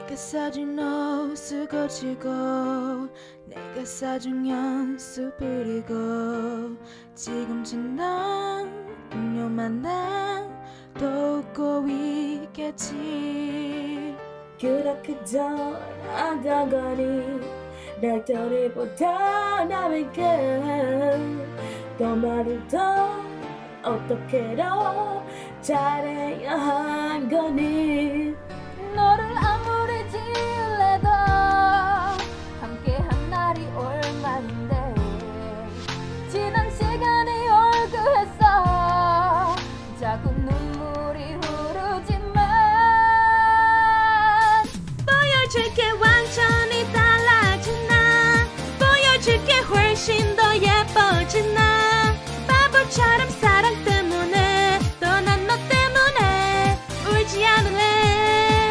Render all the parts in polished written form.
내가 사준 옷을 고치고 내가 사준 연수 부리고 지금쯤 넌 분명만 난 돕고 있겠지. 그렇게 전하던 거니 날 떠리보다 나에게 더 말을 더 어떻게 더 잘해야 한 거니. 너를 아무리 지을래도 함께한 날이 얼마인데 지난 시간이 얼그했어. 자꾸 눈물이 흐르지만 보여줄게 완전히 달라진 나. 보여줄게 훨씬 더 예뻐진 나. 바보처럼 사랑 때문에 떠난 너 때문에 울지 않을래.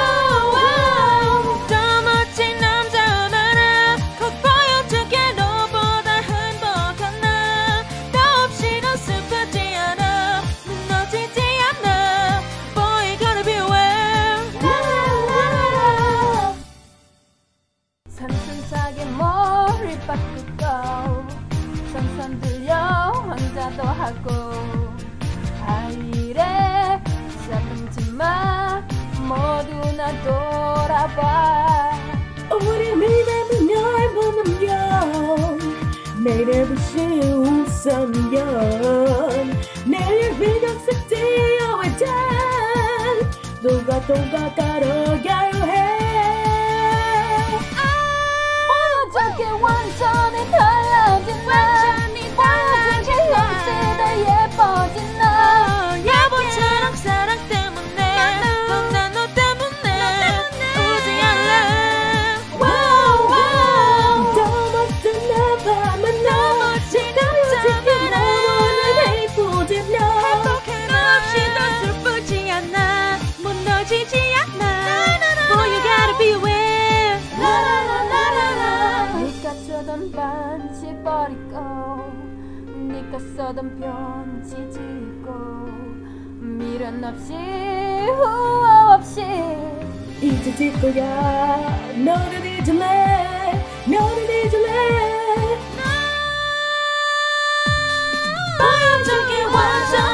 더 멋진 남자 많아. 꼭 보여줄게 너보다 행복한 나. 더 없이 넌 슬프지 않아. 무너지지 않아. Boy gonna be well. 산뜻하게 머리 바꾸고 선선 들려 왕자도 하고 아이래 싸움지마 모두나 돌아봐. 우리 미래는 널 보면 내일의 빛이 웃으면 내일 비각색 뛰어올 땐 누가 따라가려 해. 보여줄게 완전히 달라진 나. 보여줄게 역시 더 예뻐진 나. 야보처럼 사랑 때문에 넌 너 때문에 울지 않을래. 더 멋진 나 밤은 멋진 남자 많아. 예쁘진 너. 행복해 너 없이 넌 슬프지 않아. 무너지지 않아. Boy you gotta be well. 네가 주던 반지 버리고 네가 써던 편지 짓고 미련 없이 후회 없이 이제 질 거야. 너를 잊을래. 너를 잊을래. 보여줄게 완전